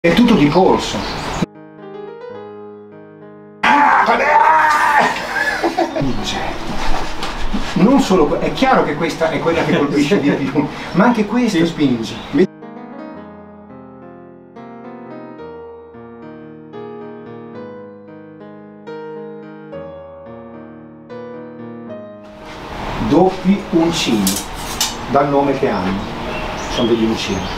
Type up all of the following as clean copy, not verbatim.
È tutto di polso. Non solo, è chiaro che questa è quella che colpisce di più, ma anche questa spinge. Doppi uncini, dal nome che hanno, sono degli uncini.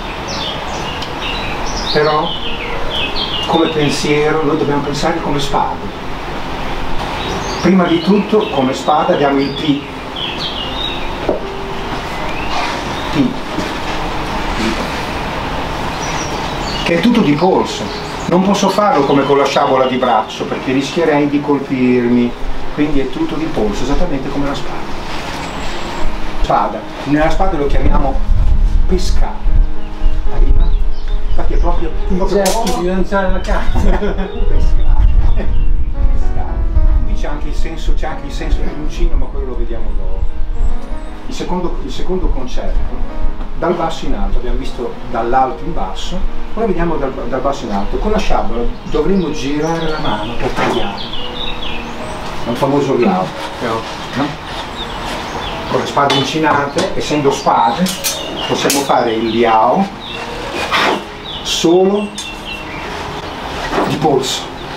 Però, come pensiero, noi dobbiamo pensare come spade. Prima di tutto, come spada, diamo il P. P. Che è tutto di polso. Non posso farlo come con la sciabola di braccio, perché rischierei di colpirmi. Quindi è tutto di polso, esattamente come la spada. Spada. Nella spada lo chiamiamo pescare. Arriva? Infatti è proprio di lanciare la carta. Pescare. Qui c'è anche il senso dell'uncino, ma quello lo vediamo dopo. Il secondo concetto, dal basso in alto, abbiamo visto dall'alto in basso, ora vediamo dal basso in alto. Con la sciabola dovremmo girare la mano per tagliare. È un famoso liao, no? Con le spade uncinate, essendo spade, possiamo fare il liao solo di polso.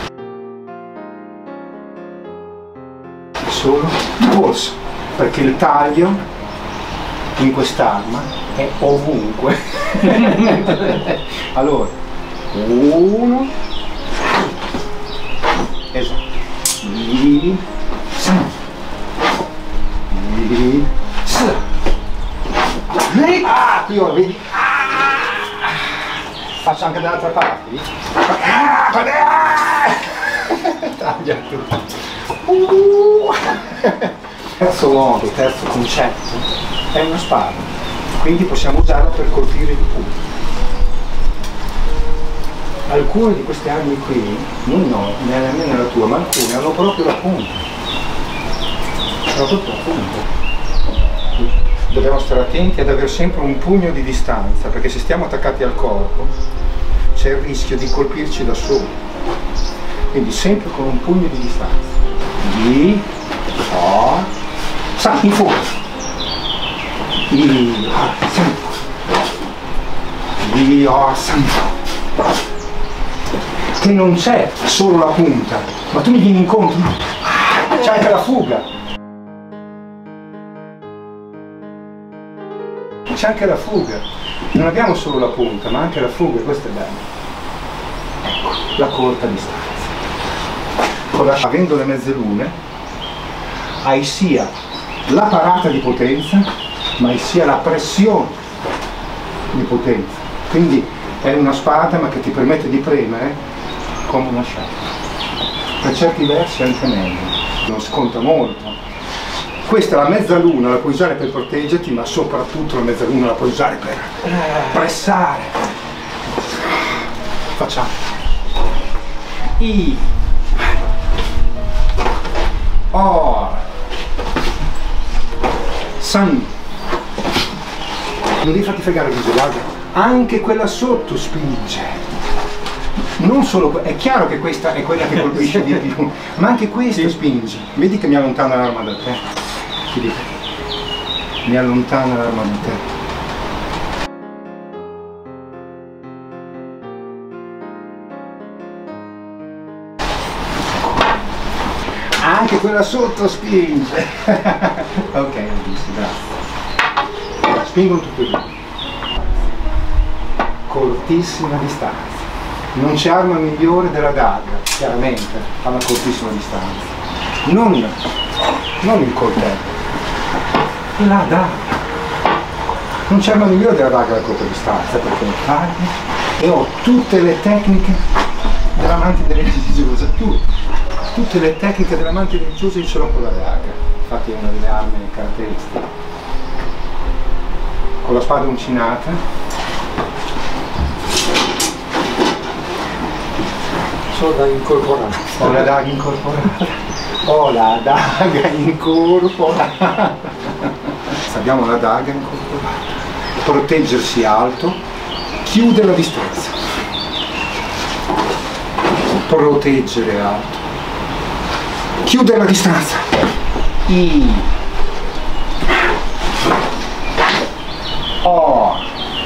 Solo di polso, perché il taglio in quest'arma è ovunque. Allora, uno, esatto, qui ora vedi, faccio anche dall'altra parte, taglia tutto. Terzo modo, terzo concetto, è una spada, quindi possiamo usarla per colpire di punta. Alcune di queste armi qui, non no, nemmeno nella tua, ma alcune hanno proprio la punta. Proprio la punta. Dobbiamo stare attenti ad avere sempre un pugno di distanza, perché se stiamo attaccati al corpo c'è il rischio di colpirci da soli. Quindi sempre con un pugno di distanza. Di, o, sa, in fuga. Di, o, san. Di, o, san. Che non c'è solo la punta, ma tu mi vieni incontro, c'è anche la fuga. C'è anche la fuga, non abbiamo solo la punta, ma anche la fuga, questo è bello. Ecco, la corta distanza. Avendo le mezze lune, hai sia la parata di potenza, ma hai sia la pressione di potenza. Quindi è una spada, ma che ti permette di premere come una sciabola. Per certi versi anche meglio, non sconta molto. Questa è la mezzaluna, la puoi usare per proteggerti, ma soprattutto la mezzaluna la puoi usare per pressare. Facciamo. I. O. San. Non devi farti fregare così, guarda. Anche quella sotto spinge. Non solo, è chiaro che questa è quella che colpisce di più, ma anche questa spinge. Vedi che mi allontana l'arma da te. Mi allontana l'arma da te. Anche quella sotto spinge. Ok, ho visto, grazie. Spingono tutti e due. Cortissima distanza. Non c'è arma migliore della daga, chiaramente, a una cortissima distanza. Non il coltello. La daga. Non c'è arma migliore della daga a corta distanza, perché lo taglio e ho tutte le tecniche dell'amante religiosa, tutte le tecniche dell'amante religiosa io ce l'ho con la daga. Infatti è una delle armi caratteristiche. Con la spada uncinata. Sono da incorporare. Ho la daga incorporata. Ho la daga incorporata. Abbiamo la daga incorporata. Proteggersi alto, chiude la distanza. proteggere alto, chiudere la distanza, I, O,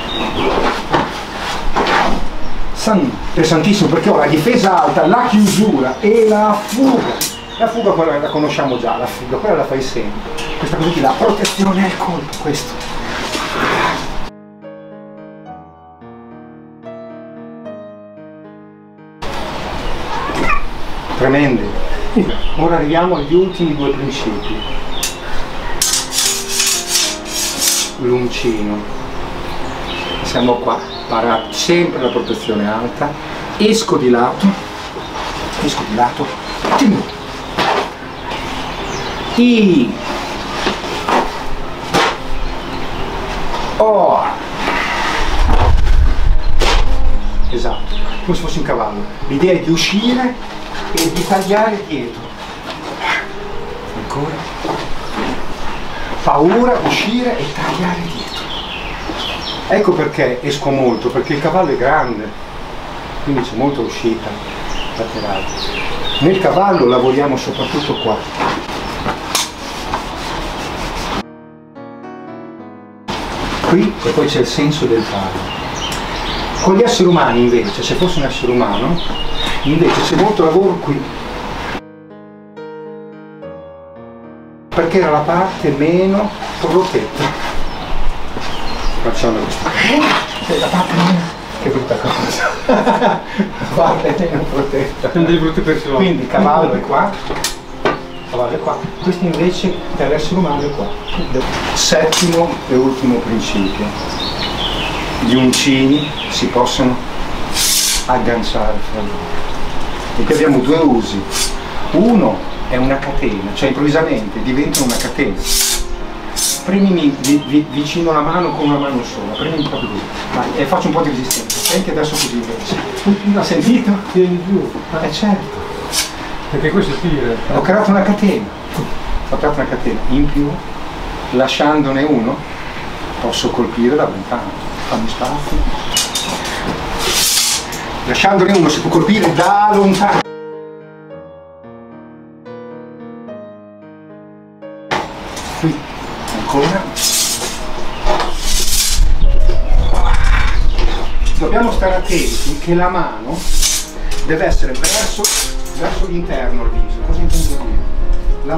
San, pesantissimo, perché ho la difesa alta, la chiusura e la fuga. La fuga quella la conosciamo già, la fuga, quella la fai sempre. Questa cosa qui, la protezione al colpo, questo. Tremende. Ora arriviamo agli ultimi due principi. L'uncino. Siamo qua, parato, sempre la protezione alta. Esco di lato, timbro. I, O, esatto, come se fosse un cavallo. L'idea è di uscire e di tagliare dietro. Ancora. Paura, uscire e tagliare dietro. Ecco perché esco molto, perché il cavallo è grande, quindi c'è molta uscita laterale. Nel cavallo lavoriamo soprattutto qua. Qui e poi c'è il senso del fare. Con gli esseri umani invece, se fosse un essere umano, invece c'è molto lavoro qui. Perché era la parte meno protetta. Facciamo questa. La parte meno. Che brutta cosa. La parte meno protetta. Non devi brutte persone. Quindi cavallo è qua. Cavallo è qua. Questo invece per l'essere umano è qua. Settimo e ultimo principio. Gli uncini si possono agganciare fra loro. E qui abbiamo due usi. Uno è una catena, cioè improvvisamente diventa una catena. Premimi vicino la mano con una mano sola, premimi proprio così. Vai, e faccio un po' di resistenza. Senti adesso così invece. Ha sentito? Tieni giù. Certo. Perché questo tira. Ho creato una catena. In più, lasciandone uno, posso colpire da lontano. Fammi spazio. Lasciandone uno si può colpire da lontano. Qui, ancora. Dobbiamo stare attenti che la mano deve essere verso l'interno il viso. Cosa intendo dire? La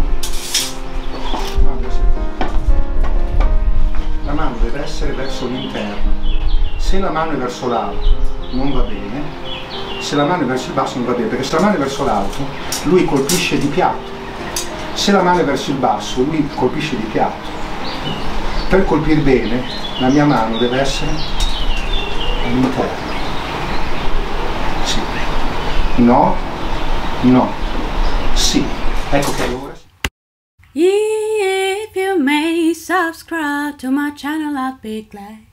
mano deve essere verso l'interno. Se la mano è verso l'alto non va bene, se la mano è verso il basso non va bene, perché se la mano è verso l'alto lui colpisce di piatto, se la mano è verso il basso lui colpisce di piatto. Per colpire bene la mia mano deve essere all'interno. Sì. No, sì. Ecco che allora. If you may subscribe to my channel, I'll be glad.